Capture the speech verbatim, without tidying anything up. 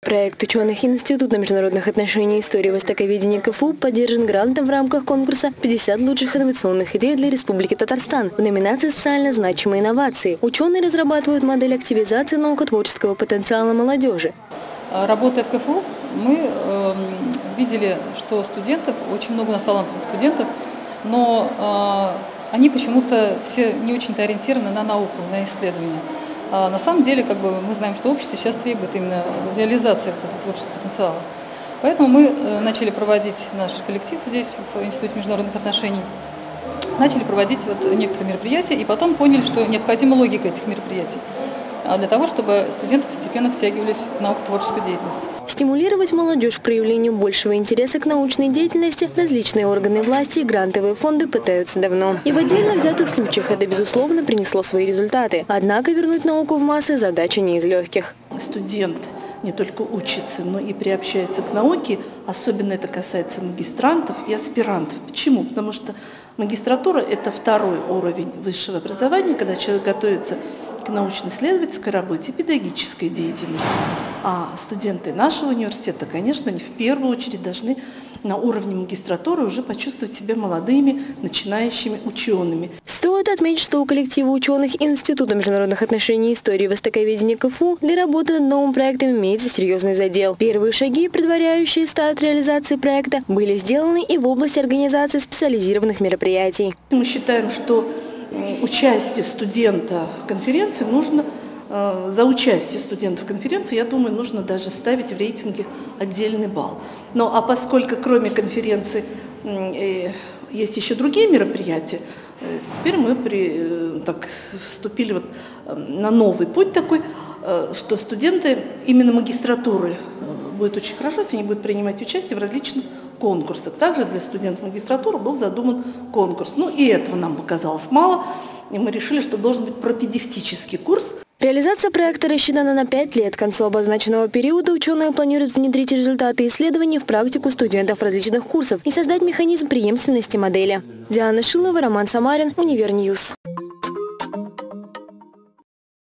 Проект ученых Института международных отношений и истории востоковедения КФУ поддержан грантом в рамках конкурса «пятьдесят лучших инновационных идей для Республики Татарстан» в номинации «Социально значимые инновации». Ученые разрабатывают модель активизации наукотворческого потенциала молодежи. Работая в КФУ, мы э, видели, что студентов, очень много у нас талантливых студентов, но э, они почему-то все не очень-то ориентированы на науку, на исследования. А на самом деле, как бы, мы знаем, что общество сейчас требует именно реализации вот этого творческого потенциала. Поэтому мы э, начали проводить наш коллектив здесь, в Институте международных отношений, начали проводить вот некоторые мероприятия, и потом поняли, что необходима логика этих мероприятий, для того, чтобы студенты постепенно втягивались в наукотворческую деятельность. Стимулировать молодежь к проявлению большего интереса к научной деятельности различные органы власти и грантовые фонды пытаются давно. И в отдельно взятых случаях это, безусловно, принесло свои результаты. Однако вернуть науку в массы – задача не из легких. Студент не только учится, но и приобщается к науке. Особенно это касается магистрантов и аспирантов. Почему? Потому что магистратура – это второй уровень высшего образования, когда человек готовится к научно-исследовательской работе, педагогической деятельности. А студенты нашего университета, конечно, они в первую очередь должны на уровне магистратуры уже почувствовать себя молодыми, начинающими учеными. Стоит отметить, что у коллектива ученых Института международных отношений и истории востоковедения КФУ для работы над новым проектом имеется серьезный задел. Первые шаги, предваряющие старт реализации проекта, были сделаны и в области организации специализированных мероприятий. Мы считаем, что участие студента в конференции нужно, за участие студентов в конференции, я думаю, нужно даже ставить в рейтинге отдельный балл. Ну а поскольку кроме конференции есть еще другие мероприятия, теперь мы при, так, вступили вот на новый путь такой, что студенты именно магистратуры будет очень хорошо, если они будут принимать участие в различных конкурсах. Также для студентов магистратуры был задуман конкурс. Ну и этого нам показалось мало, и мы решили, что должен быть пропедевтический курс. Реализация проекта рассчитана на пять лет. К концу обозначенного периода ученые планируют внедрить результаты исследований в практику студентов различных курсов и создать механизм преемственности модели. Диана Шилова, Роман Самарин, Универньюз.